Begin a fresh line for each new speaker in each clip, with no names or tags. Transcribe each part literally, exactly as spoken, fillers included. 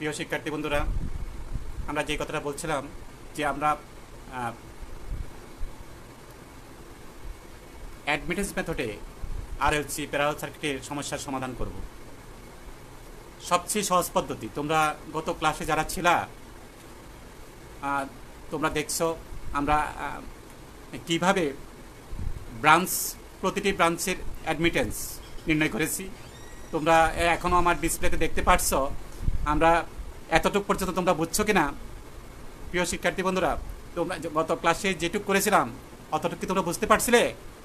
প্রিয় শিক্ষার্থী বন্ধুরা, আমরা যে কথাটা বলছিলাম যে আমরা অ্যাডমিটেন্স মেথডে আরএলসি প্যারালাল সার্কিটের সমস্যার সমাধান করব। সবচেয়ে সহজ পদ্ধতি, তোমরা গত ক্লাসে যারা ছিলা তোমরা দেখছো আমরা কিভাবে ব্রাঞ্চ প্রতিটি ব্রাঞ্চের অ্যাডমিটেন্স নির্ণয় করেছি। তোমরা এখনও আমার ডিসপ্লেতে দেখতে পারছো। আমরা এতটুকু পর্যন্ত তোমরা বুঝছো কিনা প্রিয় শিক্ষার্থী বন্ধুরা? তোমরা গত ক্লাসে যেটুকু করেছিলাম অতটুকু কি তোমরা বুঝতে পারছিলে?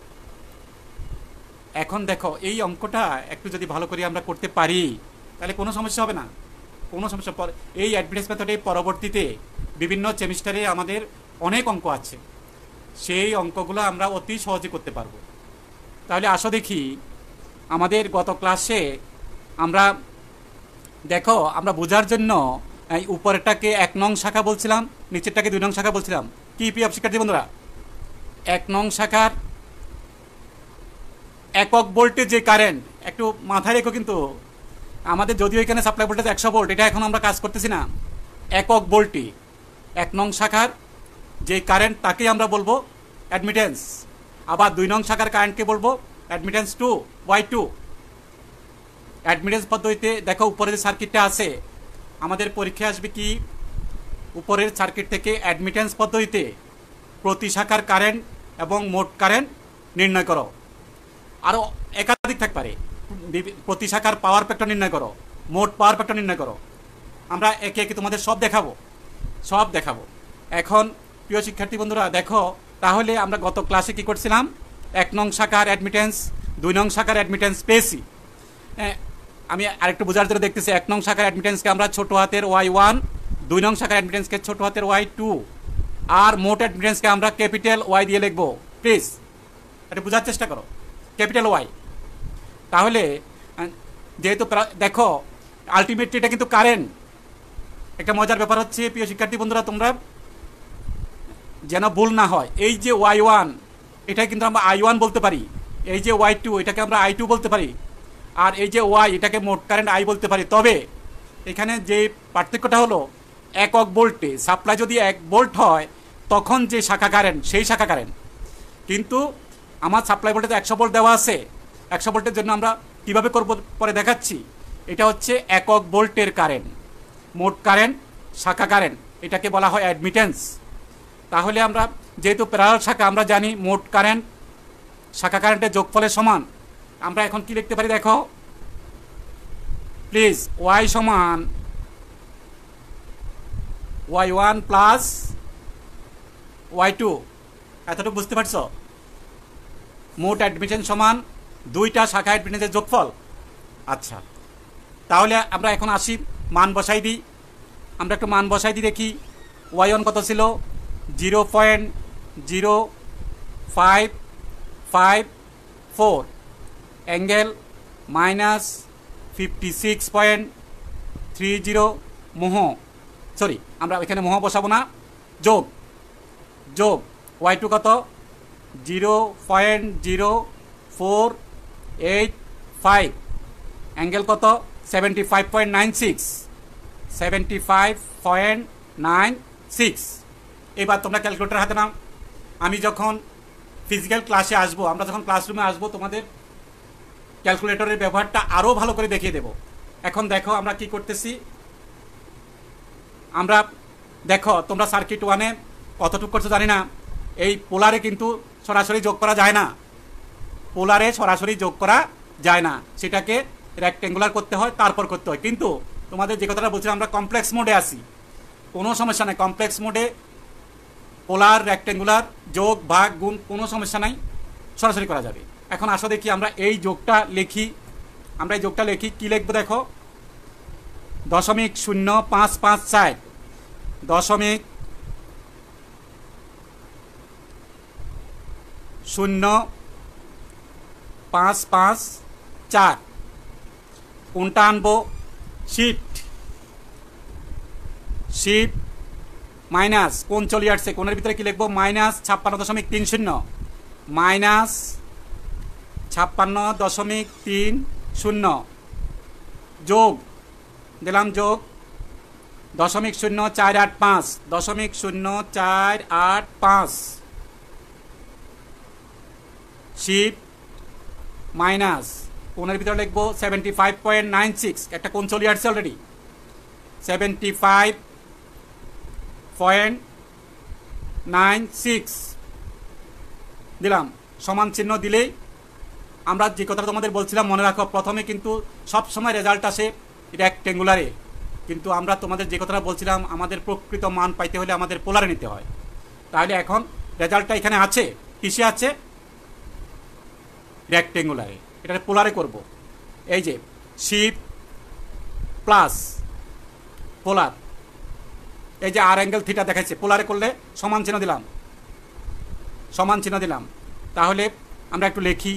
এখন দেখো, এই অঙ্কটা একটু যদি ভালো করে আমরা করতে পারি তাহলে কোনো সমস্যা হবে না, কোনো সমস্যা। এই অ্যাডমিটেন্স মেথডে পরবর্তীতে বিভিন্ন সেমিস্টারে আমাদের অনেক অঙ্ক আছে, সেই অঙ্কগুলো আমরা অতি সহজে করতে পারবো। তাহলে আসো দেখি, আমাদের গত ক্লাসে আমরা দেখো আমরা বোঝার জন্য এই উপরেরটাকে এক নং শাখা বলছিলাম, নিচেরটাকে দুই নং শাখা বলছিলাম। কি প্রিয় শিক্ষার্থী বন্ধুরা, এক নং শাখার একক ভোল্টে যে কারেন্ট, একটু মাথায় রেখো কিন্তু আমাদের যদিও এখানে সাপ্লাই ভোল্টেজ একশো ভোল্ট, এটা এখন আমরা কাজ করতেছি না। একক ভোল্টে এক নং শাখার যে কারেন্ট তাকে আমরা বলবো অ্যাডমিটেন্স। আবার দুই নং শাখার কারেন্টকে বলবো admittance two Y two. Admittance পদ্ধতিতে দেখো উপরে যে সার্কিটটা আছে, আমাদের পরীক্ষায় আসবে কি, উপরের সার্কিট থেকে অ্যাডমিটেন্স পদ্ধতিতে প্রতি শাখার কারেন্ট এবং মোট কারেন্ট নির্ণয় করো। আরও একাধিক থাকতে পারে, প্রতি শাখার পাওয়ার ফ্যাক্টর নির্ণয় করো, মোট পাওয়ার ফ্যাক্টর নির্ণয় করো। আমরা একে একে তোমাদের সব দেখাবো, সব দেখাবো। এখন প্রিয় শিক্ষার্থী বন্ধুরা দেখো, তাহলে আমরা গত ক্লাসে কি করছিলাম, এক নং শাখার অ্যাডমিটেন্স, দুই নং শাখার অ্যাডমিটেন্স পেয়েছি। আমি আরেকটু বোঝার জন্য দেখতেছি, এক নং শাখার অ্যাডমিটেন্সকে আমরা ছোটো হাতের ওয়াই ওয়ান, দুই নং শাখার অ্যাডমিটেন্সকে ছোটো হাতের ওয়াই টু, আর মোট অ্যাডমিটেন্সকে আমরা ক্যাপিটাল ওয়াই দিয়ে লিখবো। প্লিজ এটা বোঝার চেষ্টা করো, ক্যাপিটাল ওয়াই। তাহলে যেহেতু দেখো আলটিমেটলি এটা কিন্তু কারেন্ট। একটা মজার ব্যাপার হচ্ছে প্রিয় শিক্ষার্থী বন্ধুরা, তোমরা যেন ভুল না হয়, এই যে ওয়াই ওয়ান এটা কিন্তু আমরা আই ওয়ান বলতে পারি, এই যে ওয়াই টু এটাকে আমরা আই টু বলতে পারি, আর এই যে ওয়াই এটাকে মোট কারেন্ট আই বলতে পারি। তবে এখানে যে পার্থক্যটা হলো, একক ভোল্টে সাপ্লাই যদি এক ভোল্ট হয় তখন যে শাখা কারেন্ট সেই শাখা কারেন্ট, কিন্তু আমার সাপ্লাই ভোল্টেজ একশো ভোল্ট দেওয়া আছে। একশো ভোল্টের জন্য আমরা কীভাবে করব পরে দেখাচ্ছি। এটা হচ্ছে একক ভোল্টের কারেন্ট, মোট কারেন্ট শাখা কারেন্ট, এটাকে বলা হয় অ্যাডমিটেন্স। তাহলে আমরা যেহেতু প্যারালাল শাখা, আমরা জানি মোট কারেন্ট শাখা কারেন্টের যোগফলের সমান। আমরা এখন কি লিখতে পারি দেখো প্লিজ, ওয়াই সমান Y one plus Y two. এতটুকু বুঝতে পারছো? মোট অ্যাডমিটেন্স সমান দুইটা শাখা অ্যাডমিটেন্সের যোগফল। আচ্ছা, তাহলে আমরা এখন আসি, মান বসাই দিই। আমরা একটু মান বসাই দিই, দেখি ওয়াই ওয়ান কত ছিল, zero point zero five five four, angle minus fifty six point three zero, mho sorry আমরা এখানে মোহ বসাবো না, যোগ যোগ ওয়াই টু কত, zero point zero four eight five, angle কত, seventy five point nine six seventy five point nine six. এবার তোমরা ক্যালকুলেটার হাতে নাও। আমি যখন ফিজিক্যাল ক্লাসে আসবো, আমরা যখন ক্লাসরুমে আসবো, তোমাদের ক্যালকুলেটরের ব্যবহারটা আরও ভালো করে দেখিয়ে দেব। এখন দেখো আমরা কি করতেছি। আমরা দেখো তোমরা সার্কিট ওয়ানে কতটুকু করছো জানি না, এই পোলারে কিন্তু সরাসরি যোগ করা যায় না, পোলারে সরাসরি যোগ করা যায় না, সেটাকে রেক্টেঙ্গুলার করতে হয়, তারপর করতে হয়। কিন্তু তোমাদের যে কথাটা বলছিলাম, আমরা কমপ্লেক্স মোডে আসি, কোনো সমস্যা নাই। কমপ্লেক্স মোডে পোলার রেক্টেঙ্গুলার যোগ ভাগ গুণ কোনো সমস্যা নাই, সরাসরি করা যাবে। এখন আসো দেখি আমরা এই যোগটা লিখি। আমরা এই যোগটা লিখি, কী লিখবো দেখো, দশমিক শূন্য পাঁচ পাঁচ চার, দশমিক শূন্য পাঁচ পাঁচ চার। কোনটা আনবো, শিফট শিফট মাইনাস কোন চলে আসছে, কোনের ভিতরে কি লিখবো, মাইনাস ছাপ্পান্ন দশমিক তিন শূন্য, মাইনাস ছাপ্পান্ন দশমিক তিন শূন্য, যোগ দিলাম যোগ দশমিক শূন্য চার আট পাঁচ দশমিক শূন্য চার আট পাঁচ শিপ মাইনাস কোণের ভিতরে লিখবো seventy five point nine six একটা কোণ চলে আসছে already seventy five point nine six দিলাম সমান চিহ্ন দিলেই আমরা যে কথাটা তোমাদের বলছিলাম মনে রাখো প্রথমে কিন্তু সব সময় রেজাল্ট আসে রেক্টেঙ্গুলারে কিন্তু আমরা তোমাদের যে কথাটা বলছিলাম আমাদের প্রকৃত মান পাইতে হলে আমাদের পোলারে নিতে হয় তাহলে এখন রেজাল্টটা এখানে আছে কিসে আছে রেক্টেঙ্গুলারে এটা পোলারে করব এই যে শিপ প্লাস পোলার এই যে আর অ্যাঙ্গেল থিটা দেখাচ্ছে পোলারে করলে সমান চিহ্ন দিলাম সমান চিহ্ন দিলাম তাহলে আমরা একটু লিখি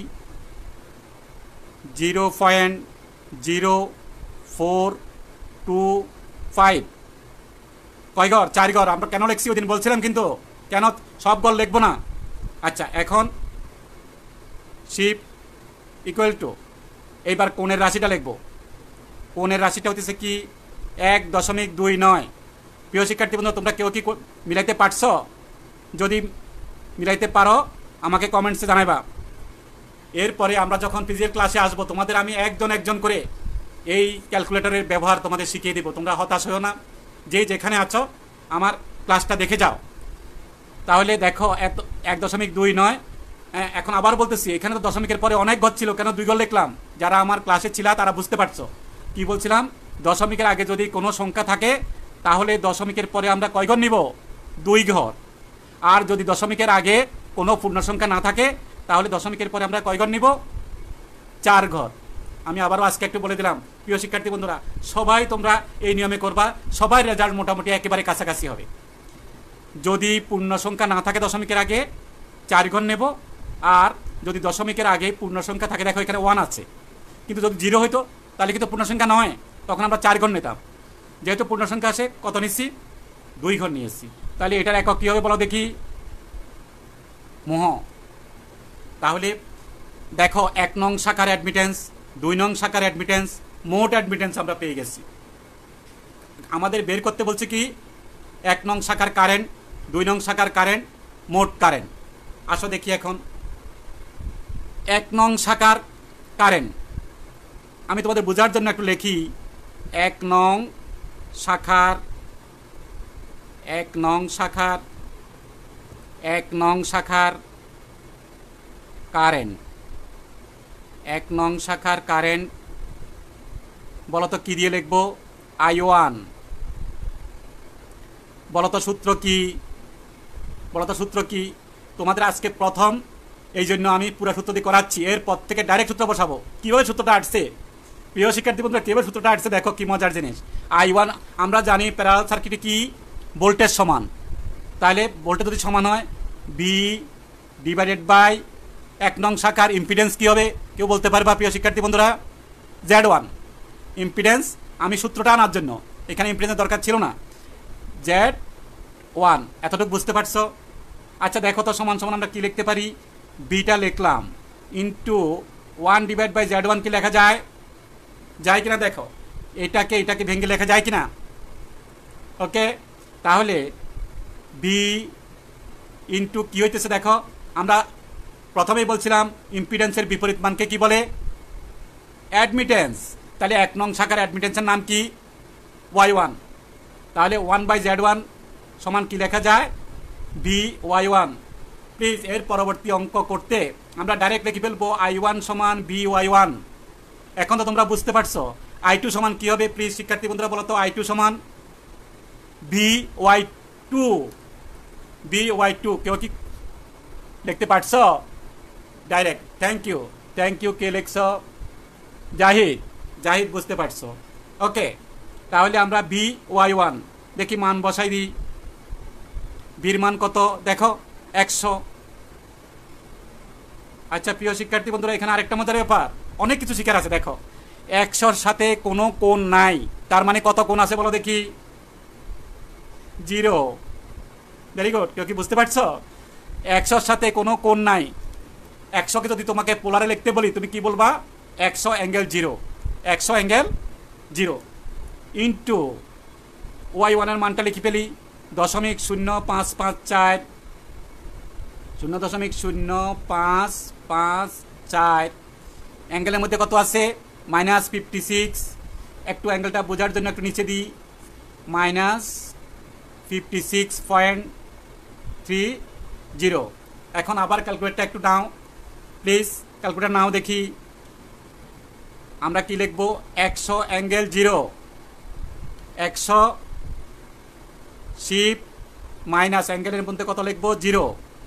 zero point zero four two five কয় ঘর চার ঘর আমরা কেন লিখছি ওই দিন বলছিলাম কিন্তু কেন সব ঘর লিখবো না আচ্ছা এখন শিপ ইকুয়াল টু এইবার কোণের রাশিটা লিখবো কোণের রাশিটা হচ্ছে কি এক দশমিক দুই নয় প্রিয় শিক্ষার্থী বন্ধু তোমরা কেউ কি মিলাইতে পারছো যদি মিলাইতে পারো আমাকে কমেন্টসে জানাইবা এরপরে আমরা যখন ফিজিক্যাল ক্লাসে আসবো তোমাদের আমি একজন একজন করে এই ক্যালকুলেটরের ব্যবহার তোমাদের শিখিয়ে দেবো তোমরা হতাশ হও না যে যেখানে আছো আমার ক্লাসটা দেখে যাও তাহলে দেখো এক দশমিক দুই নয় এখন আবার বলতেছি এখানে তো দশমিকের পরে অনেক ঘর ছিল কেন দুই ঘর লিখলাম যারা আমার ক্লাসে ছিল তারা বুঝতে পারছো কি বলছিলাম দশমিকের আগে যদি কোনো সংখ্যা থাকে তাহলে দশমিকের পরে আমরা কয় ঘর নিব দুই ঘর আর যদি দশমিকের আগে কোনো পূর্ণ সংখ্যা না থাকে তাহলে দশমিকের পরে আমরা কয় ঘর নিব চার ঘর আমি আবারও আজকে একটু বলে দিলাম প্রিয় শিক্ষার্থী বন্ধুরা সবাই তোমরা এই নিয়মে করবা সবাই রেজাল্ট মোটামুটি একেবারে কাছাকাছি হবে যদি পূর্ণ সংখ্যা না থাকে দশমিকের আগে চার ঘর নেব আর যদি দশমিকের আগে পূর্ণ সংখ্যা থাকে দেখো এখানে ওয়ান আছে কিন্তু যদি জিরো হইতো তাহলে কিন্তু পূর্ণ সংখ্যা নয় তখন আমরা চার ঘর নিতাম যেহেতু পূর্ণ সংখ্যা আসে কত নিচ্ছি দুই ঘর নিয়ে এসেছি তাহলে এটার একক কী হবে বলো দেখি মোহ তাহলে দেখো এক নং শাখার অ্যাডমিটেন্স দুই নং শাখার অ্যাডমিটেন্স মোট অ্যাডমিটেন্স আমরা পেয়ে গেছি আমাদের বের করতে বলছে কি এক নং শাখার কারেন্ট দুই নং শাখার কারেন্ট মোট কারেন্ট আসো দেখি এখন এক নং শাখার কারেন্ট আমি তোমাদের বোঝার জন্য একটু লিখি এক নং শাখার এক নং শাখার এক নং শাখার কারেন্ট এক নং শাখার কারেন্ট বলতো কি দিয়ে লিখব আই ওয়ান বলতো সূত্র কি বলতো সূত্র কি তোমাদের আজকে প্রথম এই জন্য আমি পুরো সূত্র দিয়ে করাচ্ছি এরপর থেকে ডাইরেক্ট সূত্র বসাবো কীভাবে সূত্রটা আসছে প্রিয় শিক্ষার্থী বন্ধুরা কীভাবে সূত্রটা আসছে দেখো কি মজার জিনিস আই ওয়ান আমরা জানি প্যারালাল সার্কিটে কি ভোল্টেজ সমান তাহলে ভোল্টেজ যদি সমান হয় বি ডিভাইডেড বাই এক নং শাখার ইম্পিডেন্স কী হবে কেউ বলতে পারবা প্রিয় শিক্ষার্থী বন্ধুরা জেড ওয়ান ইম্পিডেন্স আমি সূত্রটা আনার জন্য এখানে ইম্পিডেন্সের দরকার ছিল না জেড ওয়ান এতটুকু বুঝতে পারছো আচ্ছা দেখো তো সমান সমান আমরা কী লিখতে পারি বিটা লিখলাম into one divide by Z one কি লেখা যায় যায় কিনা দেখো এটাকে এটাকে ভেঙে লেখা যায় কিনা ওকে তাহলে বি ইন্টু কী হইতেছে দেখো আমরা প্রথমেই বলছিলাম ইম্পিডেন্সের বিপরীত মানকে কি বলে অ্যাডমিটেন্স তাহলে এক নং শাখার অ্যাডমিটেন্সের নাম কি ওয়াই ওয়ান তাহলে ওয়ান বাই জেড ওয়ান সমান কি লেখা যায় বি ওয়াই ওয়ান প্লিজ এর পরবর্তী অঙ্ক করতে আমরা ডাইরেক্ট লিখে ফেলবো আই ওয়ান সমান বি ওয়াই ওয়ান এখন তো তোমরা বুঝতে পারছো আই টু সমান কী হবে প্লিজ শিক্ষার্থী বন্ধুরা বলো তো আই টু সমান V Y two V Y two কেউ কি লিখতে পারছো direct thank you thank you কে লিখছ জাহিদ জাহিদ বুঝতে পারছো ওকে তাহলে আমরা বি ওয়াই ওয়ান দেখি মান বসাই দিই বির মান কত দেখো একশো আচ্ছা প্রিয় শিক্ষার্থী বন্ধুরা এখানে আরেকটা মজার ব্যাপার অনেক কিছু শিখার আছে দেখো একশোর সাথে কোনো কোণ নাই তার মানে কত কোণ আছে বলো দেখি জিরো ভেরি গুড কেউ কি বুঝতে পারছো একশোর সাথে কোনো কোণ নাই একশোকে যদি তোমাকে পোলারে লিখতে বলি তুমি কি বলবা একশো অ্যাঙ্গেল জিরো একশো অ্যাঙ্গেল জিরো ইন্টু ওয়াই ওয়ানের মানটা লিখে ফেলি দশমিক শূন্য পাঁচ পাঁচ চার, শূন্য দশমিক শূন্য পাঁচ পাঁচ চার। অ্যাঙ্গেলের মধ্যে কত আছে? Minus fifty six. একটু অ্যাঙ্গেলটা বোঝার জন্য একটু নিচে দিই, minus fifty six point three zero. এখন আবার ক্যালকুলেটরটা একটু নাও প্লিজ, ক্যালকুলেটর নাও দেখি আমরা কি লিখবো। একশো অ্যাঙ্গেল জিরো, একশো শিফট মাইনাস অ্যাঙ্গেলের মধ্যে কত লিখবো? জিরো,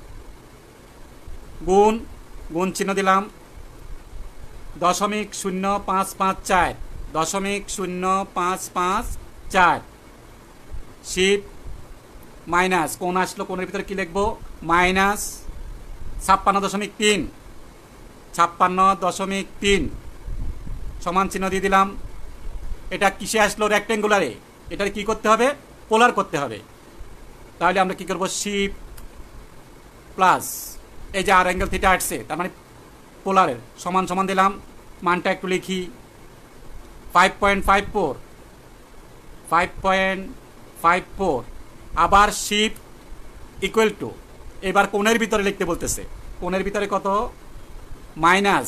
গুণ, গুণ চিহ্ন দিলাম, দশমিক শূন্য পাঁচ পাঁচ চার, দশমিক শূন্য পাঁচ পাঁচ চার শিফট মাইনাস কোণ আসলো, কোণের ভিতরে কি লিখবো? মাইনাস ছাপ্পান্ন দশমিক তিন, ছাপ্পান্ন দশমিক তিন সমান চিহ্ন দিয়ে দিলাম। এটা কিসে আসলো? রেক্টেঙ্গুলারে। এটার কি করতে হবে? পোলার করতে হবে। তাহলে আমরা কি করব? শিফট প্লাস এই যে আর অ্যাঙ্গেল থিটা আসছে, তার মানে পোলারের সমান সমান দিলাম, মানটা একটু লিখি five point five four, five point five four. আবার শিফট ইকুয়াল টু, এবার কোণের ভিতরে লিখতে বলতেছে। কোণের ভিতরে কত? Minus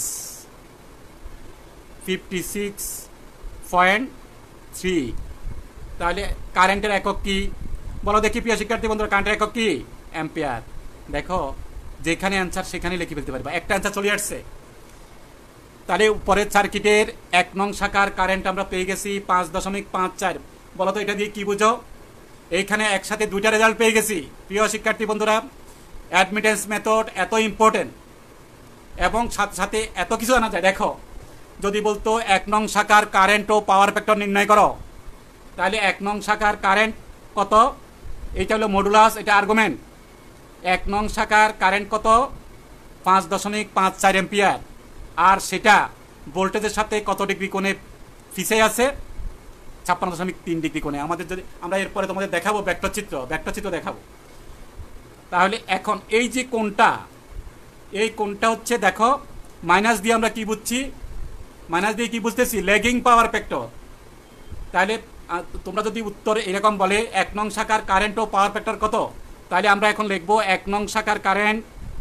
fifty six point three. তাহলে কারেন্টের একক কি বলো দেখি প্রিয় শিক্ষার্থী বন্ধুরা? কারেন্টের একক কি? অ্যাম্পিয়ার। দেখো যেখানে অ্যান্সার সেখানে লিখে ফেলতে পারবা, একটা অ্যান্সার চলে আসছে। তাহলে পরের সার্কিটের এক নং শাখার কারেন্ট আমরা পেয়ে গেছি পাঁচ দশমিক পাঁচ চার। বলো তো এটা দিয়ে কি বুঝো? এইখানে একসাথে দুইটা রেজাল্ট পেয়ে গেছি। প্রিয় শিক্ষার্থী বন্ধুরা, অ্যাডমিটেন্স মেথড এত ইম্পর্টেন্ট এবং সাথে সাথে এত কিছু জানা যায়। দেখো যদি বলতো এক নং শাখার কারেন্ট ও পাওয়ার ফ্যাক্টর নির্ণয় করো, তাহলে এক নং শাখার কারেন্ট কত? এইটা হলো মডুলাস, এটা আর্গুমেন্ট। এক নং শাখার কারেন্ট কত? পাঁচ দশমিক পাঁচ চার এম্পিয়ার। আর সেটা ভোল্টেজের সাথে কত ডিগ্রি কোণে ফিসে আছে? ছাপ্পান্ন দশমিক তিন ডিগ্রি কোণে। আমাদের যদি আমরা এরপরে তোমাদের দেখাবো ভেক্টর চিত্র, ভেক্টর চিত্র দেখাবো। তাহলে এখন এই যে কোণটা, এই কোণটা হচ্ছে দেখো মাইনাস দিয়ে আমরা কি বুঝছি? মাইনাস দিয়ে কি বুঝতেছি? Lagging power factor. তাহলে তোমরা যদি উত্তরে এরকম বলে এক নং শাখার কারেন্ট ও পাওয়ার ফ্যাক্টর কত, তাহলে আমরা এখন লিখবো এক নং শাখার কারেন্ট,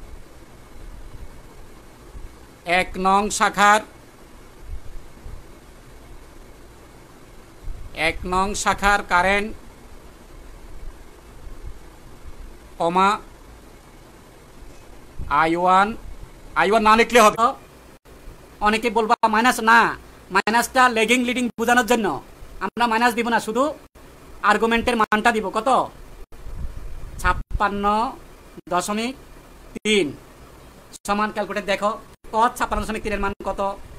এক নং শাখার এক নং শাখার current comma I one, I one না লিখলে হবে। অনেকে বলবা মাইনাস না, মাইনাসটা লেগিং লিডিং বোঝানোর জন্য আমরা মাইনাস দিব না, শুধু আর্গুমেন্টের মানটা দিব। কত? ছাপ্পান্ন দশমিক তিন সমান ক্যালকুলেটর দেখো কস ছাপ্পান্ন দশমিক তিনের মান কত?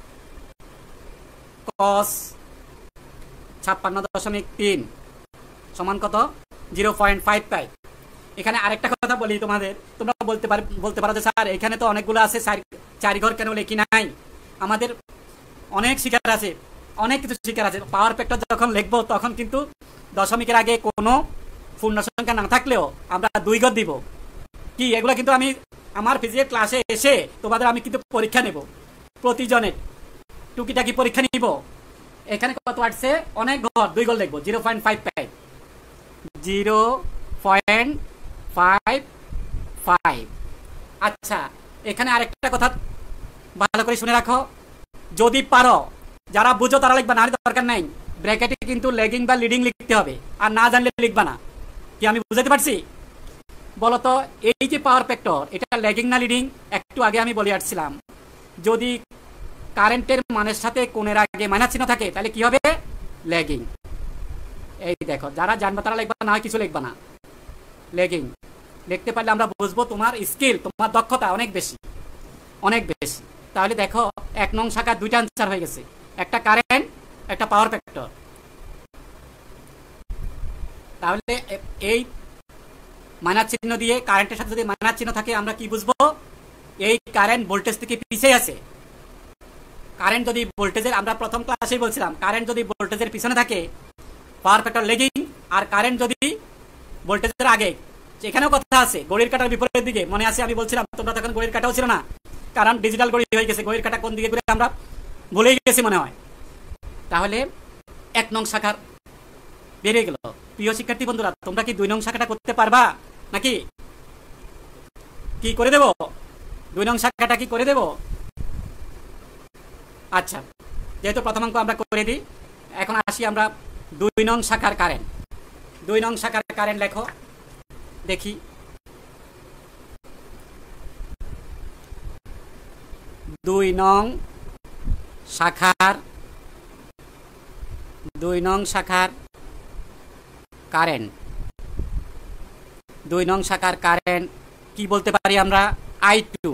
কস ছাপ্পান্ন দশমিক তিন সমান কত? Zero point five five. এখানে আরেকটা কথা বলি তোমাদের, তোমরা বলতে পার বলতে পারো যে স্যার এখানে তো অনেকগুলো আছে, চারি ঘর কেন লিখি নাই? আমাদের অনেক শিকার আছে, অনেক কিছু শিকার আছে। পাওয়ার ফ্যাক্টর যখন লিখবো তখন কিন্তু দশমিকের আগে কোনো পূর্ণ সংখ্যা না থাকলেও আমরা দুই ঘর দিব। কি এগুলো কিন্তু আমি আমার ফিজিক্স ক্লাসে এসে তোমাদের আমি কিন্তু পরীক্ষা নেব, প্রতিজনের টুকিটাকি পরীক্ষা নিব। এখানে কত আসছে? অনেক ঘর, দুই ঘর লিখবো, zero point five five, zero point five five. আচ্ছা এখানে আরেকটা কথা ভালো করে শুনে রাখো, যদি পারো, যারা বুঝো তারা লিখবা, না দরকার নাই। ব্র্যাকেটে কিন্তু লেগিং বা লিডিং লিখতে হবে, আর না জানলে লিখবা না। কি আমি বুঝাতে পারছি? বলতো এই যে পাওয়ার ফ্যাক্টর, এটা লেগিং না লিডিং? একটু আগে আমি বলে আসছিলাম, যদি কারেন্টের মানের সাথে কোণের আগে মাইনাস চিহ্ন থাকে তাহলে কি হবে? লেগিং। এই দেখো যারা জানবা তারা লিখবা, না হয় কিছু লিখবা না। লেগিং লিখতে পারলে আমরা বুঝবো তোমার স্কিল, তোমার দক্ষতা অনেক বেশি, অনেক বেশি। তাহলে দেখো এক নং শাখার দুইটা আনসার হয়ে গেছে, একটা কারেন্ট, একটা পাওয়ার ফ্যাক্টর। তাহলে এই মাইনাস চিহ্ন দিয়ে, কারেন্টের সাথে যদি মাইনাস চিহ্ন থাকে আমরা কি বুঝবো? এই কারেন্ট ভোল্টেজ থেকে পিছিয়ে আছে। কারেন্ট যদি ভোল্টেজের, আমরা প্রথম ক্লাসেই বলছিলাম, কারেন্ট যদি ভোল্টেজের পিছনে থাকে পাওয়ার ফ্যাক্টর লেগিং, আর কারেন্ট যদি ভোল্টেজের আগে, এখানেও কথা আছে ঘড়ির কাঁটার বিপরীত দিকে। মনে আছে আমি বলছিলাম, তোমরা তখন ঘড়ির কাঁটাও ছিল না, কারণ ডিজিটাল ঘড়ি হয়ে গেছে, ঘড়ির কাঁটা কোন দিকে ঘুরে আমরা ভুলেই গেছি মনে হয়। তাহলে এক নং শাখার বেরিয়ে গেল। প্রিয় শিক্ষার্থী বন্ধুরা, তোমরা কি দুই নং শাখাটা করতে পারবা নাকি? কি করে দেব? দুই নং শাখাটা কি করে দেব? আচ্ছা, যেহেতু প্রথমাঙ্ক আমরা করে দিই, এখন আসি আমরা দুই নং শাখার কারেন্ট। দুই নং শাখার কারেন্ট লেখো দেখি। দুই নং শাখার দুই নং শাখার কারেন্ট দুই নং শাখার কারেন্ট কি বলতে পারি আমরা? আই টু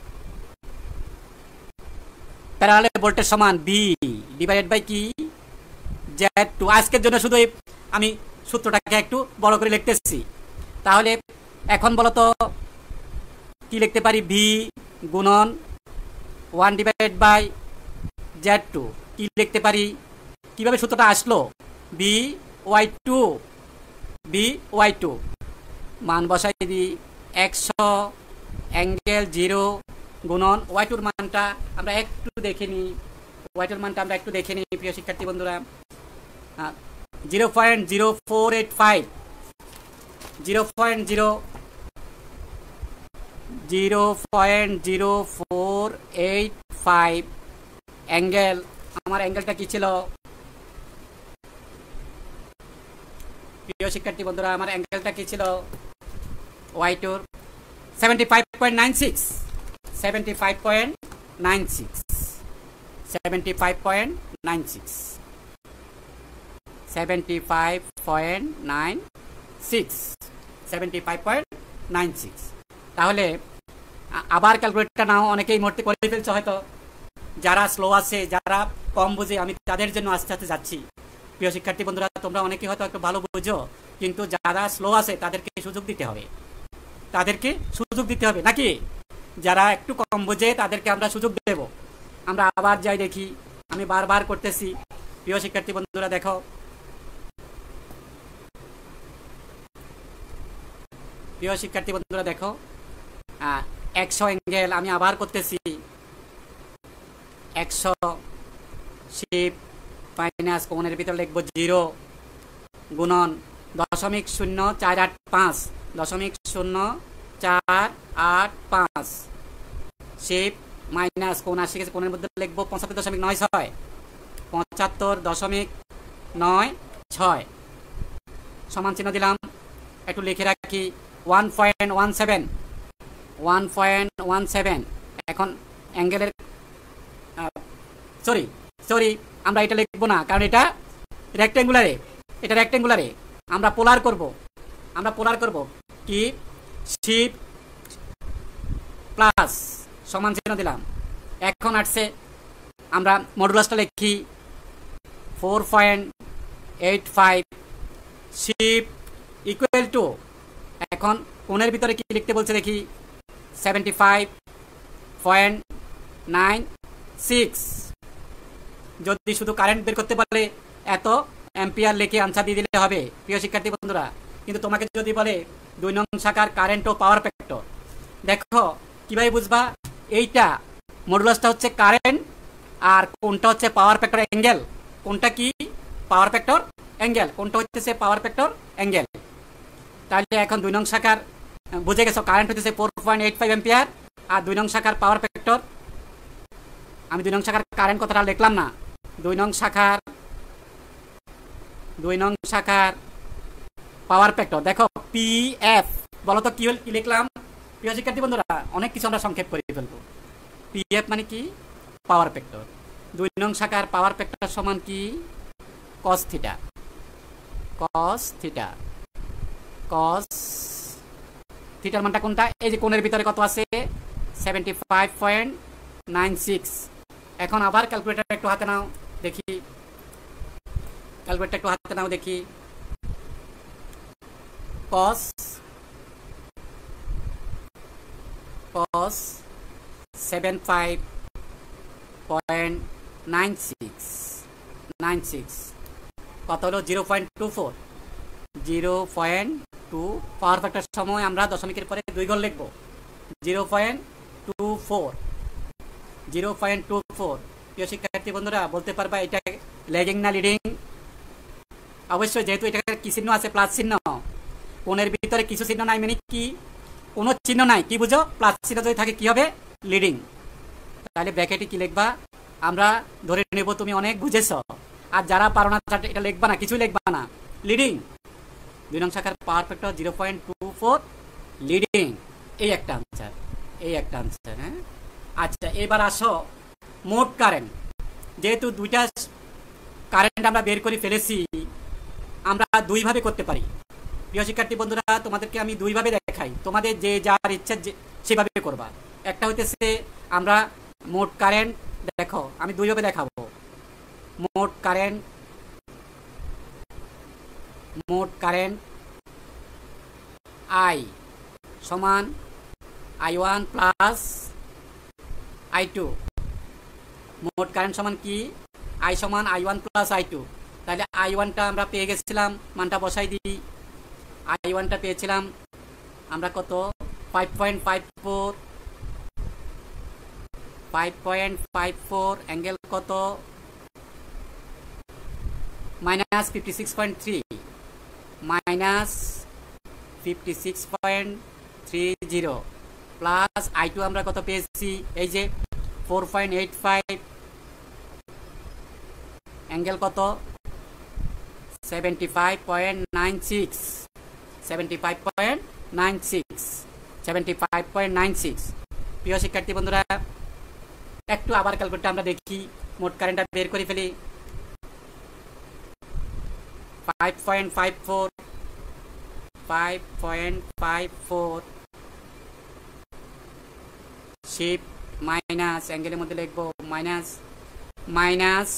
প্যারালাল ভোল্টেজ সমান বি ডিভাইডেড বাই কি? Z two. আজকের জন্য শুধু আমি সূত্রটাকে একটু বড় করে লিখতেছি। তাহলে এখন বলো তো কি লিখতে পারি? ভি গুণন one divided by Z two. কি লিখতে পারি? কিভাবে সূত্রটা আসলো? V Y two V Y two মান বসাই দিই একশো অ্যাঙ্গেল জিরো গুণন ওয়াই টুর মানটা আমরা একটু দেখে নিই। ওয়াই টুর মানটা আমরা একটু দেখে নিই প্রিয় শিক্ষার্থী বন্ধুরা। Zero point zero four eight five zero point zero zero point zero four eight five angle. আমার অ্যাঙ্গেলটা কি ছিল প্রিয় শিক্ষার্থী বন্ধুরা? আমার অ্যাঙ্গেলটা কি ছিল ওয়াই টুর? Seventy five point nine six seventy five point nine six seventy five point nine six seventy five point nine six seventy five point nine six. তাহলে আবার ক্যালকুলেটরটা নাও, অনেকেই মুহূর্তে করে ফেলছে হয়তো। যারা স্লো আছে, যারা কম বুঝে, আমি তাদের জন্য আস্তে আস্তে যাচ্ছি। প্রিয় শিক্ষার্থী বন্ধুরা, তোমরা অনেকে হয়তো একটু ভালো বুঝো, কিন্তু যারা স্লো আছে তাদেরকে সুযোগ দিতে হবে, তাদেরকে সুযোগ দিতে হবে নাকি? যারা একটু কম বোঝে তাদেরকে আমরা সুযোগ দেব। আমরা আবার যাই দেখি, আমি বারবার করতেছি। প্রিয় শিক্ষার্থী বন্ধুরা দেখো, প্রিয় শিক্ষার্থী বন্ধুরা দেখো, একশো অ্যাঙ্গেল আমি আবার করতেছি। একশো শিপ মাইনাস কোণের ভিতরে লিখবো জিরো গুণন দশমিক শূন্য চার আট পাঁচ দশমিক শূন্য চার আট পাঁচ শিপ মাইনাস কোণ আসে গেছে, কোণের মধ্যে লিখবো পঁচাত্তর দশমিক নয় ছয় পঁচাত্তর দশমিক নয় ছয় সমান চিহ্ন দিলাম। একটু লিখে রাখি one point one seven one point one seven. এখন অ্যাঙ্গেলের সরি সরি আমরা এটা লিখবো না, কারণ এটা রেক্টেঙ্গুলারে এটা রেক্টেঙ্গুলারে আমরা পোলার করব আমরা পোলার করব কি? শিপ প্লাস সমান চিহ্ন দিলাম। এখন আসছে আমরা মডুলাসটা লিখি four point eight five shift equal to, এখন কোণের ভিতরে কি লিখতে বলছে দেখি? Seventy five point nine six. যদি শুধু কারেন্ট বের করতে পারলে এত অ্যাম্পিয়ার লিখে আনসার দিয়ে দিলে হবে প্রিয় শিক্ষার্থী বন্ধুরা। কিন্তু তোমাকে যদি বলে দুই নং শাখার কারেন্ট ও পাওয়ার ফ্যাক্টর, দেখো কিভাবে বুঝবা? এইটা মডুলাসটা হচ্ছে কারেন্ট আর কোনটা হচ্ছে পাওয়ার ফ্যাক্টর অ্যাঙ্গেল। কোনটা কি? Power factor angle. কোনটা হচ্ছে পাওয়ার ফ্যাক্টর অ্যাঙ্গেল। তাহলে এখন দুই নং শাখার বুঝে গেছো, কারেন্ট হচ্ছে four point eight five ampere আর দুই নং শাখার পাওয়ার ফ্যাক্টর। আমি দুই নং শাখার কারেন্ট কথাটা লিখলাম না, দুই নং শাখার দুই নং শাখার পাওয়ার ফ্যাক্টর। দেখো পি এফ, বলো তো কি কি লিখলাম প্রিয় শিক্ষার্থী বন্ধুরা? অনেক কিছু আমরা সংক্ষেপ করে ফেলবো। পি এফ মানে কি? Power factor. দুই নং শাখার পাওয়ার ফ্যাক্টর সমান কি? Cos theta cos theta cos থিটার মানটা কোনটা? এই যে কোণের ভিতরে কত আছে? Seventy five point nine six. এখন আবার ক্যালকুলেটার একটু হাতে নাও দেখি, ক্যালকুলেটার একটু হাতে নাও দেখি। Cos cos seven five point nine six nine six কত হলো? Zero point two four zero point two. Power factor সময় আমরা দশমিকের পরে দুই ঘর লিখবো। Zero point two four zero point two four প্রিয় শিক্ষার্থী বন্ধুরা, বলতে পারবা এটা ল্যাগিং না লিডিং? অবশ্যই যেহেতু এটা কি চিহ্ন আছে, প্লাস চিহ্ন, কোণের ভিতরে কিছু চিহ্ন নাই মানে কি, কোনো চিহ্ন নাই, কি বুঝো, প্লাস চিহ্ন যদি থাকে কি হবে, লিডিং। তাহলে ব্র্যাকেটে কি লিখবা, আমরা ধরে নেব তুমি অনেক বুঝেছ। আর যারা পারো না এটা লিখবা না, কিছুই লিখবা না, লিডিং। দুই নং শাখার power factor zero point two four, leading. এই একটা আনসার, এই একটা আনসার। হ্যাঁ, আচ্ছা এবার আসো মোট কারেন্ট। যেহেতু দুইটা কারেন্ট আমরা বের করে ফেলেছি, আমরা দুইভাবে করতে পারি। প্রিয় শিক্ষার্থী বন্ধুরা, তোমাদেরকে আমি দুইভাবে দেখাই, তোমাদের যে যার ইচ্ছা সেভাবে করবা। একটা হইতেছে আমরা মোট কারেন্ট, দেখো আমি দুইভাবে দেখাবো। মোট কারেন্ট, মোট কারেন্ট আই সমান I one plus I two. মোট কারেন্ট সমান কি, আই সমান I one plus I two. তাহলে আই ওয়ানটা আমরা পেয়ে গেছিলাম, মানটা বসাই দিই। আই ওয়ানটা পেয়েছিলাম আমরা কত, five point five four, five point five four angle কত, minus fifty six point three, minus fifty six point three zero, plus I two আমরা কত পেয়েছি, এই যে four point eight five, angle কত, seventy five point nine six, seventy five point nine six, seventy five point nine six. প্রিয় শিক্ষার্থী বন্ধুরা, একটু আবার ক্যালকুলেটর আমরা দেখি, মোট কারেন্টটা বের করে ফেলি। Five point five four, five point five four, shift minus, অ্যাঙ্গেলের মধ্যে লিখবো minus, minus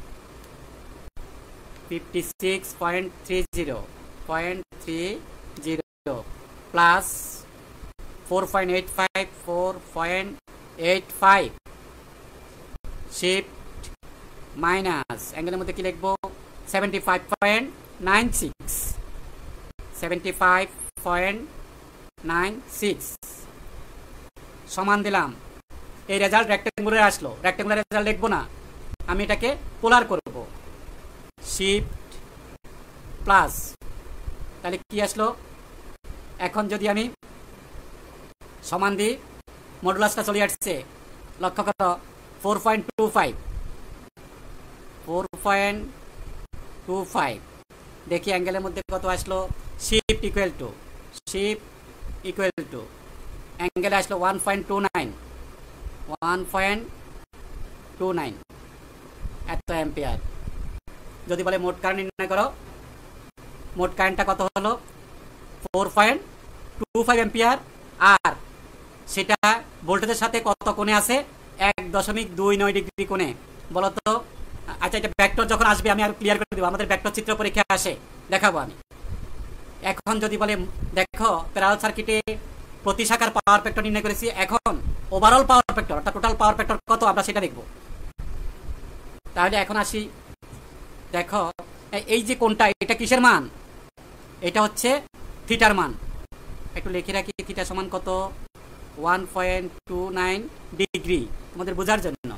fifty six point three zero, point three zero, plus four point eight five, four point eight five, shift minus, অ্যাঙ্গেলের মধ্যে কি লিখবো, seventy five point nine six, seventy five point nine six, সমান দিলাম। এই result rectangular আসলো, rectangular result লিখবো না, আমি এটাকে পোলার করব, শিফট প্লাস, তাহলে কি আসলো, এখন যদি আমি সমান দিই, মডুলাসটা চলে আসছে, লক্ষ্য করো, four point two five, four point two five, দেখি অ্যাঙ্গেলের মধ্যে কত আসলো, shift equal to, shift equal to, অ্যাঙ্গেলে আসলো one point two nine, one point two nine, এত অ্যাম্পিয়ার। যদি বলে মোট কারেন্ট নির্ণয় করো, মোট কারেন্টটা কত হলো, four point two five ampere, আর সেটা ভোল্টেজের সাথে কত কোণে আছে, এক দশমিক দুই নয় ডিগ্রি কোণে, বলতো। আচ্ছা, এটা ভেক্টর যখন আসবে আমি আর ক্লিয়ার করে দেবো, আমাদের ভেক্টর চিত্র পরীক্ষা আসে, দেখাবো আমি। এখন যদি বলে দেখো প্যারালাল সার্কিটে প্রতি শাখার পাওয়ার ফ্যাক্টর নির্ণয় করেছি, এখন ওভারঅল পাওয়ার ফ্যাক্টর অর্থাৎ টোটাল পাওয়ার ফ্যাক্টর কত আমরা সেটা দেখব। তাহলে এখন আসি, দেখো এই যে কোনটা, এটা কিসের মান, এটা হচ্ছে থিটার মান। একটু লিখে রাখি, থিটা সমান কত, one point two nine degree, তোমাদের বোঝার জন্য।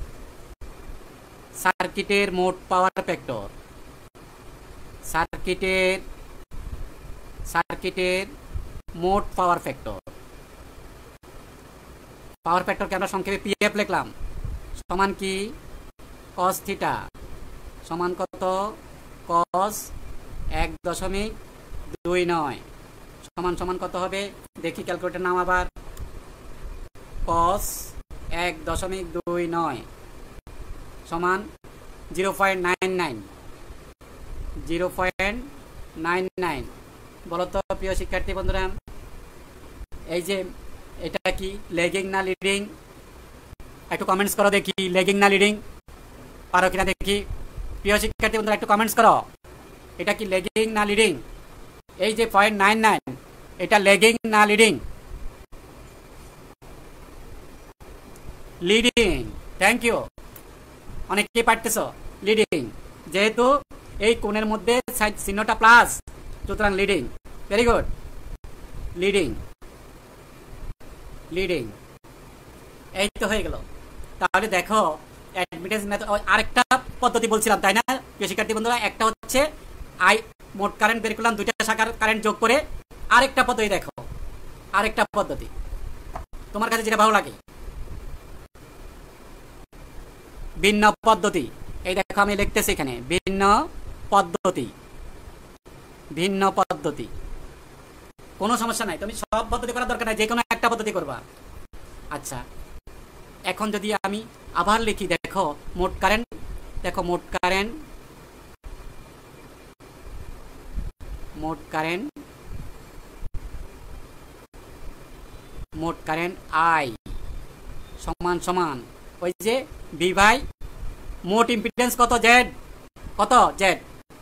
সার্কিটের মোট পাওয়ার ফ্যাক্টর, সার্কিটের সার্কিটের মোট পাওয়ার ফ্যাক্টর, পাওয়ার ফ্যাক্টরকে আমরা সংক্ষেপে পিএফ লিখলাম, সমান কি, কস থিটা সমান কত, কস এক দশমিক দুই নয়, সমান সমান কত হবে, দেখি ক্যালকুলেটর নাম আবার, কস এক দশমিক দুই নয় সমান zero point nine nine, zero point nine nine. বলতো প্রিয় শিক্ষার্থী বন্ধুরা, এই যে এটা কি লেগিং না লিডিং, একটু কমেন্টস করো দেখি, লেগিং না লিডিং, পারো কিনা দেখি। প্রিয় শিক্ষার্থী বন্ধুরা একটু কমেন্টস করো, এটা কি লেগিং না লিডিং, এই যে পয়েন্ট নাইন নাইন এটা লেগিং না লিডিং, লিডিং। থ্যাংক ইউ, অনেকে পারতেছ, লিডিং, যেহেতু এই কোণের মধ্যে চিহ্নটা প্লাস, সুতরাং leading. Very good, leading, leading, এই তো হয়ে গেল। তাহলে দেখো অ্যাডমিটেন্স মেথড, আরেকটা পদ্ধতি বলছিলাম তাই না প্রিয় শিক্ষার্থী বন্ধুরা, একটা হচ্ছে
আই মোট কারেন্ট বের করলাম, দুইটা শাখার কারেন্ট যোগ করে আরেকটা পদ্ধতি দেখো, আরেকটা পদ্ধতি তোমার কাছে যেটা ভালো লাগে, ভিন্ন পদ্ধতি। এই দেখো আমি লিখতেছি এখানে ভিন্ন পদ্ধতি, ভিন্ন পদ্ধতি। কোনো সমস্যা নাই, তুমি সব পদ্ধতি করার দরকার নাই, যে কোনো একটা পদ্ধতি করবা। আচ্ছা, এখন যদি আমি আবার লিখি, দেখো মোট কারেন্ট, দেখো মোট কারেন্ট, মোট কারেন্ট, মোট কারেন্ট আই সমান সমান ওই যে বি বাই মোট ইম্পিডেন্স কত জেড, কত জেড,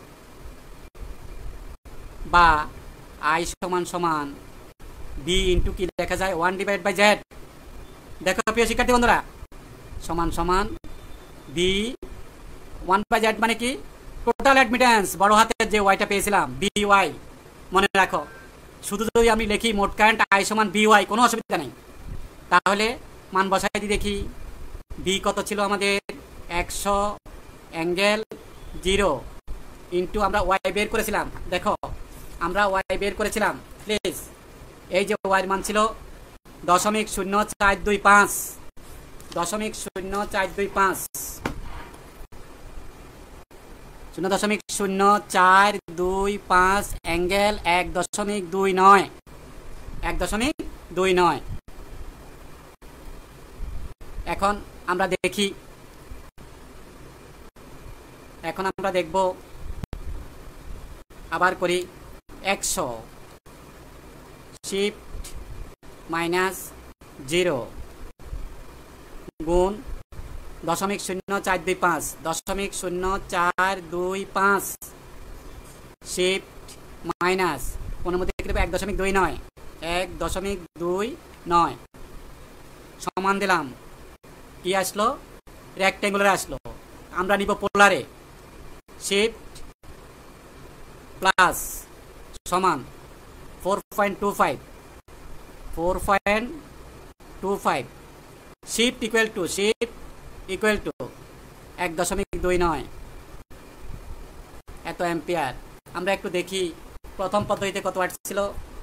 বা আই সমান সমান বি ইন্টু কি লেখা যায় ওয়ান ডিভাইড বাই জেড। দেখো প্রিয় শিক্ষার্থী বন্ধুরা, সমান সমান বি ওয়ান বাই জেড মানে কি টোটাল অ্যাডমিটেন্স, বড় হাতের যে ওয়াইটা পেয়েছিলাম বি ওয়াই, মনে রাখো। শুধু যদি আমি লিখি মোট কারেন্ট আই সমান বি ওয়াই, কোনো অসুবিধা নেই। তাহলে মান বসাই দিই, দেখি বি কত ছিল আমাদের একশো অ্যাঙ্গেল জিরো ইন্টু আমরা ওয়াই বের করেছিলাম, দেখো আমরা ওয়াই বের করেছিলাম প্লিজ, এই যে ওয়াইয়ের মান ছিল দশমিক শূন্য চার দুই পাঁচ, দশমিক শূন্য চার দুই পাঁচ, শূন্য দশমিক শূন্য চার দুই পাঁচ অ্যাঙ্গেল এক দশমিক দুই নয়, এক দশমিক দুই নয়। এখন আমরা দেখি, এখন আমরা দেখব, আবার করি একশো শিফট মাইনাস জিরো গুণ দশমিক শূন্য চার দুই পাঁচ, দশমিক শূন্য চার দুই পাঁচ শিফট মাইনাস কোনের মধ্যে লিখে দেবো এক দশমিক দুই নয়, এক দশমিক দুই নয় সমান দিলাম, কি আসলো রেক্ট্যাঙ্গুলারে আসলো, আমরা নিব পোলারে, শিফট প্লাস সমান four point two five, four point two five shift equal to, shift equal to এক দশমিক দুই নয় এত অ্যাম্পিয়ার। আমরা একটু দেখি প্রথম পদ্ধতিতে কত ওয়াট ছিল,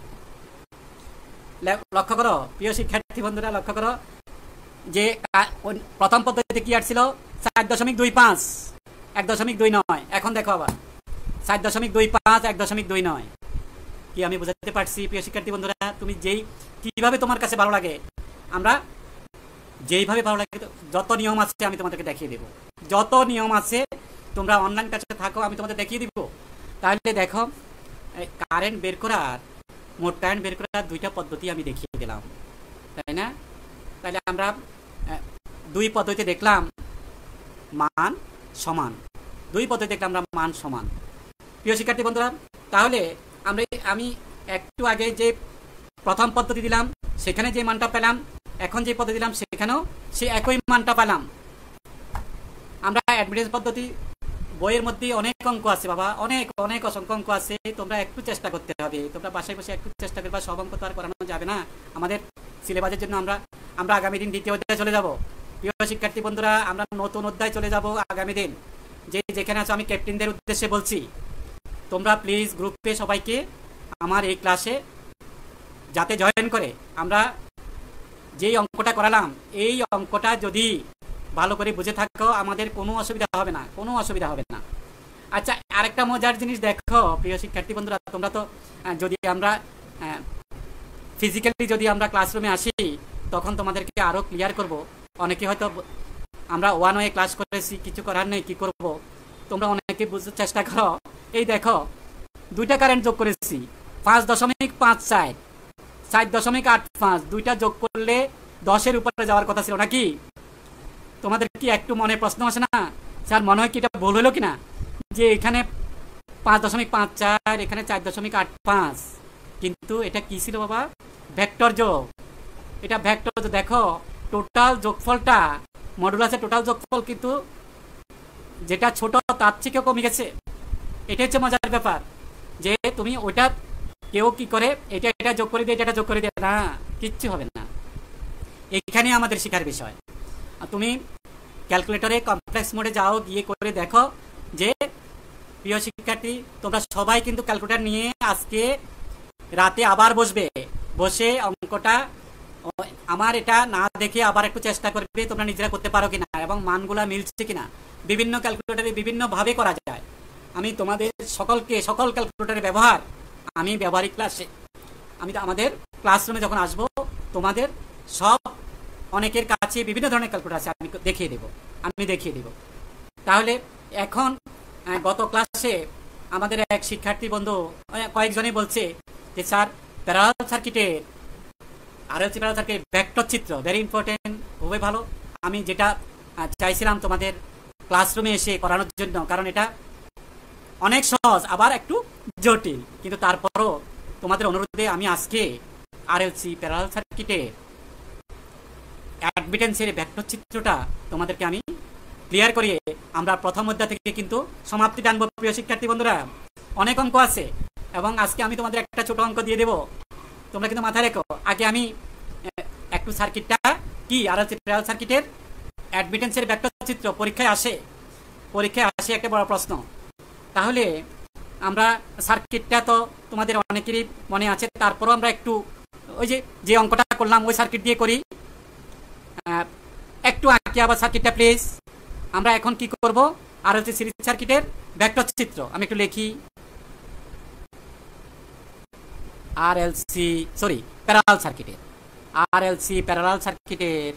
লক্ষ্য করো প্রিয় শিক্ষার্থী বন্ধুরা, লক্ষ্য করো যে প্রথম পদ্ধতিতে কি ওয়াট ছিল চার দশমিক দুই পাঁচ, এক দশমিক দুই নয়। এখন দেখো আবার চার দশমিক দুই পাঁচ, এক দশমিক দুই নয়। কি আমি বুঝাতে পারছি প্রিয় শিক্ষার্থী বন্ধুরা? তুমি যেই কিভাবে তোমার কাছে ভালো লাগে, আমরা যেইভাবে ভালো লাগে, যত নিয়ম আছে আমি তোমাদেরকে দেখিয়ে দেবো, যত নিয়ম আছে তোমরা অনলাইন ক্লাসে থাকো, আমি তোমাদের দেখিয়ে দিব। তাহলে দেখো কারেন্ট বের করার, মোট কারেন্ট বের করার দুইটা পদ্ধতি আমি দেখিয়ে দিলাম, তাই না? তাহলে আমরা দুই পদ্ধতি দেখলাম মান সমান, দুই পদ্ধতি দেখলাম আমরা মান সমান। প্রিয় শিক্ষার্থী বন্ধুরা, তাহলে আমরা আমি একটু আগে যে প্রথম পদ্ধতি দিলাম সেখানে যে মানটা পেলাম, এখন যে পদ্ধতি দিলাম সেখানেও সে একই মানটা পেলাম। আমরা অ্যাডমিটেন্স পদ্ধতি বইয়ের মধ্যে অনেক অঙ্ক আছে বাবা, অনেক অনেক অসংখ্য অঙ্ক আছে, তোমরা একটু চেষ্টা করতে হবে, তোমরা বাসায় বসে একটু চেষ্টা করবা, সব অঙ্ক তো আর করানো যাবে না আমাদের সিলেবাসের জন্য। আমরা আমরা আগামী দিন দ্বিতীয় অধ্যায়ে চলে যাব। প্রিয় শিক্ষার্থী বন্ধুরা, আমরা নতুন অধ্যায় চলে যাব আগামী দিন। যে যেখানে আছো আমি ক্যাপ্টেনদের উদ্দেশ্যে বলছি, তোমরা প্লিজ গ্রুপে সবাইকে আমার এই ক্লাসে যাতে জয়েন করে, আমরা যেই অঙ্কটা করালাম এই অঙ্কটা যদি ভালো করে বুঝে থাকো আমাদের কোনো অসুবিধা হবে না, কোনো অসুবিধা হবে না। আচ্ছা, আরেকটা মজার জিনিস দেখো প্রিয় শিক্ষার্থী বন্ধুরা, তোমরা তো যদি আমরা ফিজিক্যালি যদি আমরা ক্লাসরুমে আসি তখন তোমাদেরকে আরও ক্লিয়ার করব। অনেকে হয়তো আমরা ওয়ান ওয়ে ক্লাস করেছি, কিছু করার নেই, কি করব, তোমরা অনেকে বুঝতে চেষ্টা করো। এই দেখো দুইটা কারেন্ট যোগ করেছি, পাঁচ দশমিক পাঁচ চার, চার দশমিক আট পাঁচ, দুইটা যোগ করলে দশের উপরে যাওয়ার কথা ছিল নাকি? তোমাদের কি একটু মনে প্রশ্ন আসে না, স্যার মনে হয় কি এটা ভুল হলো কিনা, যে এখানে পাঁচ দশমিক পাঁচ চার, এখানে চার দশমিক আট পাঁচ, কিন্তু এটা কি ছিল বাবা? ভেক্টর যোগ, এটা ভেক্টর যোগ। দেখো টোটাল যোগফলটা মডুলাসের টোটাল যোগফল কিন্তু যেটা ছোট তার থেকেও কমে গেছে। এটা হচ্ছে মজার ব্যাপার, যে তুমি ওইটা কেউ কি করে এটা এটা যোগ করে দিয়ে এটা যোগ করে দিয়ে, না কিচ্ছু হবে না। এখানে আমাদের শেখার বিষয়। তুমি ক্যালকুলেটরে কমপ্লেক্স মোডে যাও, গিয়ে করে দেখো যে প্রিয় শিক্ষার্থী, তোমরা সবাই কিন্তু ক্যালকুলেটর নিয়ে আজকে রাতে আবার বসবে, বসে অঙ্কটা আমার এটা না দেখে আবার একটু চেষ্টা করবে তোমরা নিজেরা করতে পারো কিনা এবং মানগুলা মিলছে কিনা। বিভিন্ন ক্যালকুলেটরে বিভিন্নভাবে করা যায়। আমি তোমাদের সকলকে সকল ক্যালকুলেটরের ব্যবহার আমি ব্যবহারিক ক্লাসে আমি আমাদের ক্লাসরুমে যখন আসব তোমাদের সব অনেকের কাছে বিভিন্ন ধরনের ক্যালকুলেটর আছে, আমি দেখিয়ে দেব আমি দেখিয়ে দেব তাহলে এখন গত ক্লাসে আমাদের এক শিক্ষার্থী বন্ধু কয়েকজনই বলছে যে স্যার প্যারালাল সার্কিটের আরএলসি প্যারালাল সার্কিট ভেক্টর চিত্র ভেরি ইম্পর্টেন্ট, খুবই ভালো। আমি যেটা চাইছিলাম তোমাদের ক্লাসরুমে এসে করানোর জন্য, কারণ এটা অনেক সহজ আবার একটু জটিল, কিন্তু তারপরও তোমাদের অনুরোধে আমি আজকে আরএলসি প্যারালাল সার্কিটের অ্যাডমিটেন্সের ভেক্টর চিত্রটা তোমাদেরকে আমি ক্লিয়ার করিয়ে আমরা প্রথম অধ্যায় থেকে কিন্তু সমাপ্তি টানবো। প্রিয় শিক্ষার্থী বন্ধুরা, অনেক অঙ্ক আছে এবং আজকে আমি তোমাদের একটা ছোট অঙ্ক দিয়ে দেবো, তোমরা কিন্তু মাথায় রেখো। আগে আমি একটু সার্কিটটা কি আরএলসি প্যারালাল সার্কিটের অ্যাডমিটেন্সের ভেক্টর চিত্র পরীক্ষায় আসে পরীক্ষায় আসে একটা বড় প্রশ্ন। তাহলে আমরা সার্কিটটা তো তোমাদের অনেকেরই মনে আছে, তারপরও আমরা একটু ওই যে যে অঙ্কটা করলাম ওই সার্কিট দিয়ে করি, একটু আঁকি আবার সার্কিটটা প্লিজ। আমরা এখন কি করব, আরএলসি সিরিজ সার্কিটের ভেক্টর চিত্র আমি একটু লিখি। আরএলসি সরি প্যারালাল সার্কিটের আরএলসি প্যারালাল সার্কিটের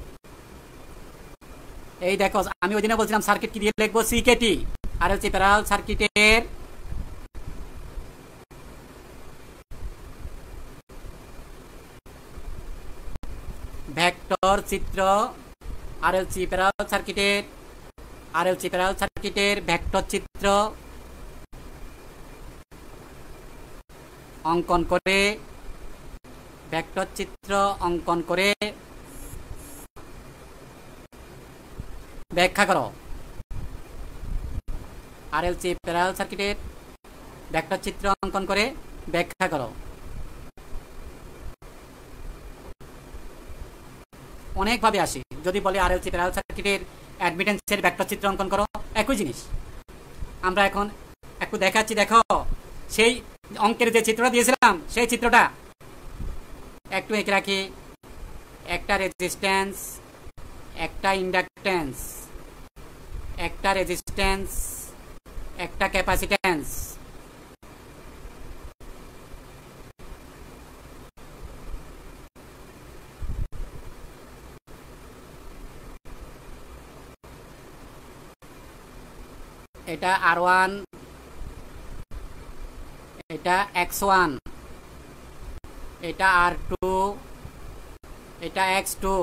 এই দেখো, আমি ওই দিনে বলছিলাম সার্কিট কি দিয়ে লিখবো, সিকেটি। আরএলসি প্যারালাল সার্কিটের ভেক্টর চিত্র, আরএলসি প্যারালাল সার্কিটের আরএলসি প্যারালাল সার্কিটের ভেক্টর চিত্র অঙ্কন করে ভেক্টর চিত্র অঙ্কন করে ব্যাখ্যা করো। আরএলসি প্যারালাল সার্কিটের ভেক্টর চিত্র অঙ্কন করে ব্যাখ্যা করো। অনেকভাবে আসি, যদি বলে আরএলসি প্যারালাল সার্কিটের অ্যাডমিটেন্সের ভেক্টর চিত্র অঙ্কন করো, একই জিনিস। আমরা এখন একটু দেখাচ্ছি, দেখো সেই অঙ্কের যে চিত্রটা দিয়েছিলাম সেই চিত্রটা একটু এঁকে রাখি। একটা রেজিস্ট্যান্স, একটা ইন্ডাকট্যান্স, একটা রেজিস্ট্যান্স, একটা ক্যাপাসিট্যান্স। এটা আর ওয়ান, এটা এক্স ওয়ান, এটা আর টু, এটা এক্স টু।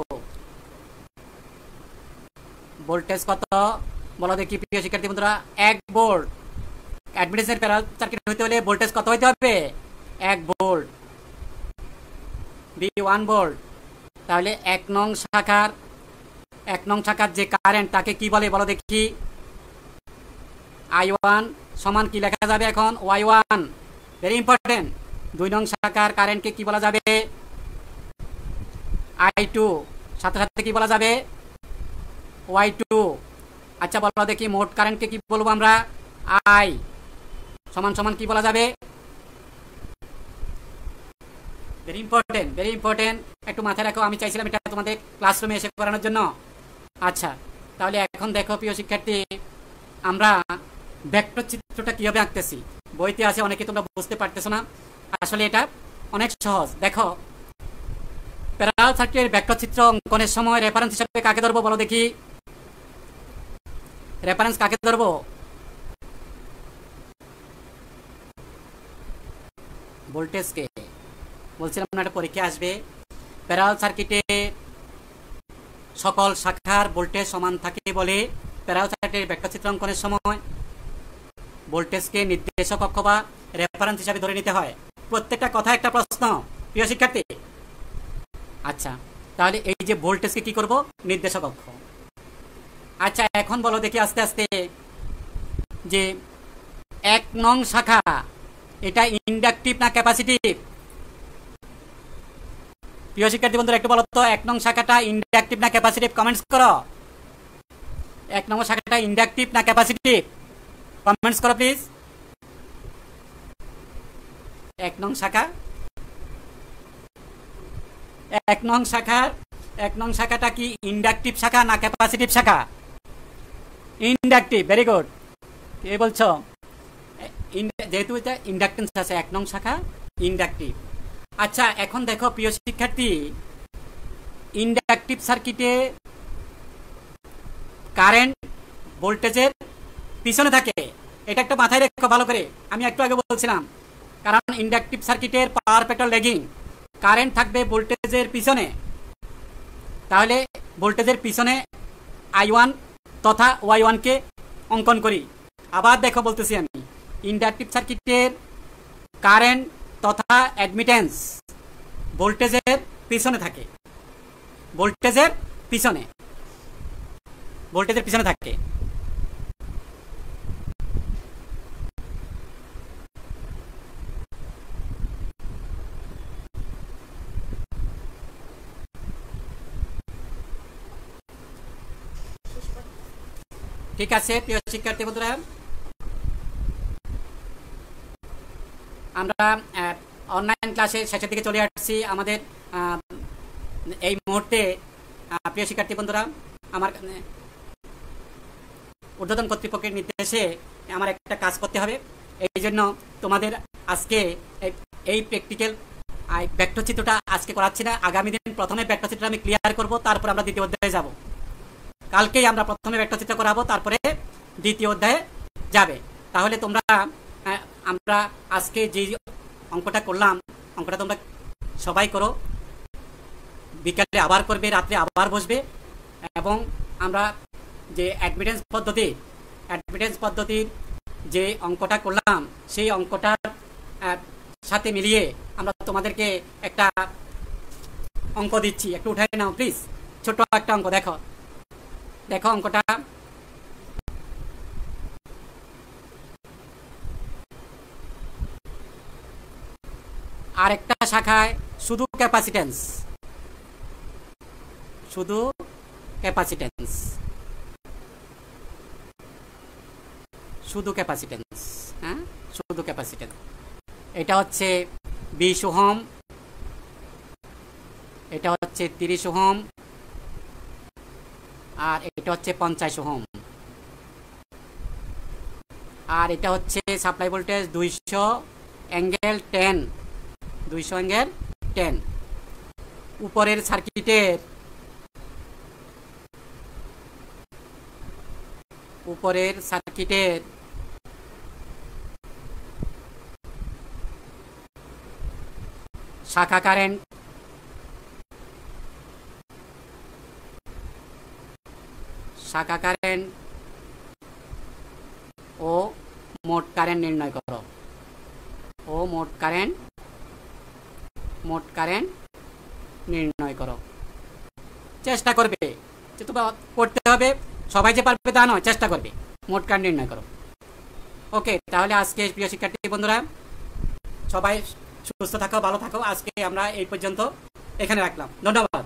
ভোল্টেজ কত বলো দেখি প্রিয় শিক্ষার্থী বন্ধুরা, এক ভোল্ট। অ্যাডমিটেন্সের প্যারালাল সার্কিট হইতে হলে ভোল্টেজ কত হইতে হবে, এক ভোল্ট। B one volt. তাহলে এক নং শাখার এক নং শাখার যে কারেন্ট তাকে কি বলে বলো দেখি, আই ওয়ান সমান কি লেখা যাবে এখন, ওয়াই ওয়ান। Very important. দুই নং শাখার কারেন্টকে কি বলা যাবে, আই টু। সাথে সাথে কি বলা যাবে, ওয়াই টু। আচ্ছা বলো দেখি মোট কারেন্টকে কি বলবো আমরা, আই সমান সমান কি বলা যাবে, ভেরি ইম্পর্টেন্ট ভেরি ইম্পর্টেন্ট একটু মাথায় রাখো। আমি চাইছিলাম এটা তোমাদের ক্লাসরুমে এসে করানোর জন্য। আচ্ছা তাহলে এখন দেখো প্রিয় শিক্ষার্থী, আমরা ভেক্টর চিত্রটা কিভাবে আঁকতেছি। বইতে আছে, অনেকে তোমরা বুঝতে পারতেছো না, আসলে এটা অনেক সহজ। দেখো প্যারালাল সার্কিটের ভেক্টর চিত্র অঙ্কনের সময় রেফারেন্স হিসেবে কাকে ধরবো বলো দেখি, রেফারেন্স কাকে ধরবো, ভোল্টেজকে। বলছিলাম না একটা পরীক্ষা আসবে, প্যারালাল সার্কিটে সকল শাখার ভোল্টেজ সমান থাকে বলে প্যারালাল সার্কিটের ভেক্টর চিত্র অঙ্কনের সময় ভোল্টেজকে নির্দেশক অক্ষ বা রেফারেন্স হিসাবে ধরে নিতে হয়। প্রত্যেকটা কথা একটা প্রশ্ন প্রিয় শিক্ষার্থী। আচ্ছা তাহলে এই যে ভোল্টেজকে কি করব, নির্দেশক অক্ষ। আচ্ছা এখন বলো দেখি আস্তে আস্তে যে এক নং শাখা এটা ইন্ডাকটিভ না ক্যাপাসিটিভ, প্রিয় শিক্ষার্থী বন্ধুরা একটু বলো তো, এক নং শাখাটা ইন্ডাকটিভ না ক্যাপাসিটিভ, কমেন্টস করো। এক নম্বর শাখাটা ইন্ডাকটিভ না ক্যাপাসিটিভ, কমেন্টস করো প্লিজ। এক নং শাখা, এক নং শাখার এক নং শাখাটা কি ইন্ডাকটিভ শাখা না ক্যাপাসিটিভ শাখা? Inductive, very good. কে বলছো? যেহেতু এটা ইন্ডাকটেন্স আছে, এক নং শাখা ইন্ডাকটিভ। আচ্ছা, এখন দেখো প্রিয় শিক্ষার্থী, ইন্ডাকটিভ সার্কিটে কারেন্ট ভোল্টেজের পিছনে থাকে, এটা একটা মাথায় রেখো ভালো করে। আমি একটু আগে বলছিলাম, কারণ ইন্ডাকটিভ সার্কিটের পাওয়ার ফ্যাক্টর ল্যাগিং, কারেন্ট থাকবে ভোল্টেজের পিছনে। তাহলে ভোল্টেজের পিছনে আই ওয়ান তথা ওয়াই ওয়ানকে অঙ্কন করি। আবার দেখো বলতেছি আমি, ইন্ডাকটিভ সার্কিটের কারেন্ট তথা অ্যাডমিটেন্স ভোল্টেজের পিছনে থাকে, ভোল্টেজের পিছনে ভোল্টেজের পিছনে থাকে। ঠিক আছে প্রিয় শিক্ষার্থী বন্ধুরা, আমরা অনলাইন ক্লাসের শেষের দিকে চলে আসছি। আমাদের এই মুহূর্তে প্রিয় শিক্ষার্থী বন্ধুরা, আমার ঊর্ধ্বতন কর্তৃপক্ষের নির্দেশে আমার একটা কাজ করতে হবে। এই জন্য তোমাদের আজকে এই প্র্যাকটিক্যাল ব্যক্তচিত্রটা আজকে করাচ্ছি না। আগামী দিন প্রথমে ব্যক্তচিত্র আমি ক্লিয়ার করব, তারপর আমরা দ্বিতীয় অধ্যায়ে যাব। কালকেই আমরা প্রথমে ব্যক্তচিত্র করাবো, তারপরে দ্বিতীয় অধ্যায়ে যাবে। তাহলে তোমরা, আমরা আজকে যে অঙ্কটা করলাম, অঙ্কটা তোমরা সবাই করো, বিকালে আবার করবে, রাত্রে আবার বসবে। এবং আমরা যে অ্যাডমিটেন্স পদ্ধতি অ্যাডমিটেন্স পদ্ধতির যে অঙ্কটা করলাম, সেই অঙ্কটার সাথে মিলিয়ে আমরা তোমাদেরকে একটা অঙ্ক দিচ্ছি। একটু উঠাই নাও প্লিজ, ছোট একটা অঙ্ক। দেখো দেখো অঙ্কটা, আর একটা শাখায় শুধু ক্যাপাসিটেন্স, শুধু ক্যাপাসিটেন্স শুধু ক্যাপাসিটেন্স হ্যাঁ শুধু ক্যাপাসিটেন্স। এটা হচ্ছে বিশ ওহম, এটা হচ্ছে তিরিশ ওহম, আর এটা হচ্ছে পঞ্চাশ ওহম, আর এটা হচ্ছে সাপ্লাই ভোল্টেজ দুইশো অ্যাঙ্গেল টেন দুইশো অ্যাঙ্গেল টেন। উপরের সার্কিটের উপরের সার্কিটের শাখা কারেন্ট শাখা কারেন্ট ও মোট কারেন্ট নির্ণয় করো ও মোট কারেন্ট মোট কারেন্ট নির্ণয় করো। চেষ্টা করবে, যেহেতু করতে হবে, সবাই যে পারবে তা নয়, চেষ্টা করবে, মোট কারেন্ট নির্ণয় করো। ওকে, তাহলে আজকে প্রিয় শিক্ষার্থী বন্ধুরা, সবাই সুস্থ থাকো, ভালো থাকো। আজকে আমরা এই পর্যন্ত এখানে রাখলাম। ধন্যবাদ।